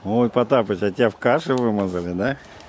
Ой, Потапыч, а тебя в каше вымазали, да?